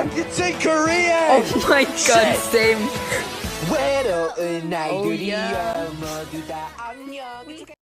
It's in Korean! Oh my god, same. 외로운 날들이여 yeah. 모두 다 안녕.